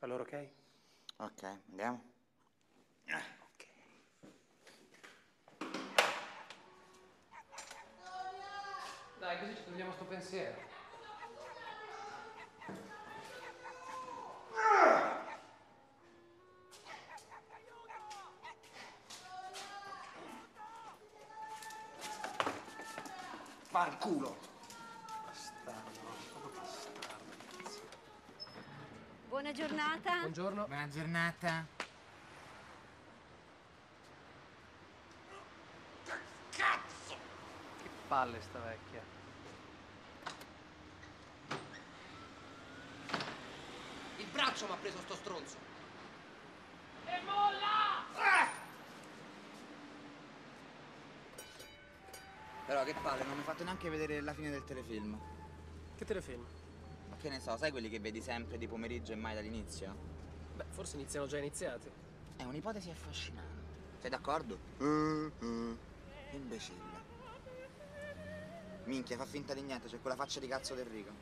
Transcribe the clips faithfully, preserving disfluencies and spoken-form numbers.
Allora, ok? Ok, andiamo. Ok. Dai, così ci togliamo sto pensiero. Fanculo! Bastardo, proprio bastardo. Buona giornata. Buongiorno. Buona giornata. Cazzo! Che palle sta vecchia. Il braccio mi ha preso sto stronzo! E molla! Ah! Però che palle, non mi hai fatto neanche vedere la fine del telefilm. Che telefilm? Ma che ne so, sai quelli che vedi sempre di pomeriggio e mai dall'inizio? Beh, forse iniziano già iniziati. È un'ipotesi affascinante. Sei d'accordo? Uh, uh. Imbecille. Minchia, fa finta di niente, c'è quella faccia di cazzo del Rico.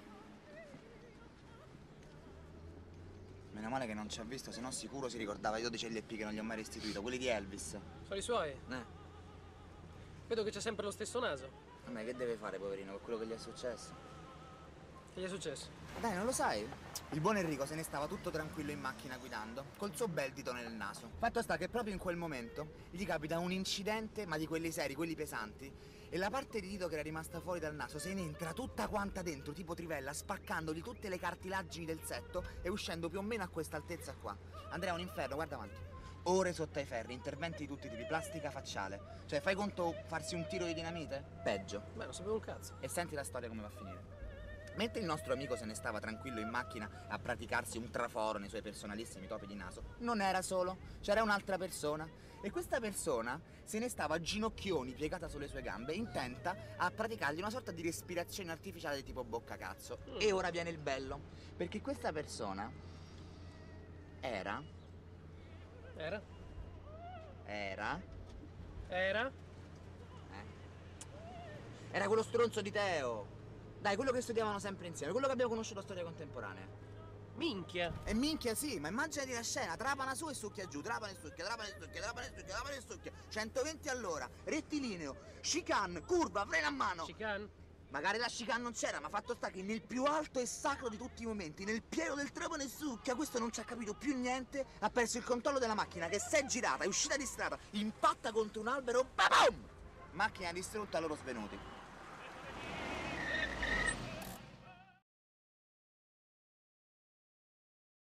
Meno male che non ci ha visto, se no sicuro si ricordava i dodici L P che non gli ho mai restituito, quelli di Elvis. Sono i suoi? Eh, Vedo che c'è sempre lo stesso naso. a me che deve fare, poverino, con quello che gli è successo? Che gli è successo? Dai, non lo sai? Il buon Enrico se ne stava tutto tranquillo in macchina guidando, col suo bel dito nel naso. Fatto sta che proprio in quel momento gli capita un incidente, ma di quelli seri, quelli pesanti, e la parte di dito che era rimasta fuori dal naso se ne entra tutta quanta dentro, tipo trivella, spaccandogli tutte le cartilagini del setto e uscendo più o meno a questa altezza qua. Andrea, un inferno, guarda avanti. Ore sotto ai ferri, interventi di tutti i tipi, plastica facciale. Cioè, fai conto farsi un tiro di dinamite? Peggio. Beh, non sapevo un cazzo. E senti la storia come va a finire. Mentre il nostro amico se ne stava tranquillo in macchina a praticarsi un traforo nei suoi personalissimi topi di naso, non era solo, c'era un'altra persona. E questa persona se ne stava a ginocchioni piegata sulle sue gambe, intenta a praticargli una sorta di respirazione artificiale di tipo bocca cazzo. Mm. E ora viene il bello, perché questa persona era... Era? Era... Era? Eh. Era quello stronzo di Teo. Dai, quello che studiavano sempre insieme, quello che abbiamo conosciuto a storia contemporanea. Minchia! E minchia sì, ma immaginati la scena, trapana su e succhia giù, trapana e succhia, trapana e succhia, trapana e succhia, trapana e succhia, centoventi all'ora, rettilineo, chicane, curva, freno a mano. Chicane? Magari la chicane non c'era, ma fatto sta che nel più alto e sacro di tutti i momenti, nel pieno del trapana e succhia, questo non ci ha capito più niente, ha perso il controllo della macchina che si è girata, è uscita di strada, impatta contro un albero, babam! Macchina distrutta, loro svenuti.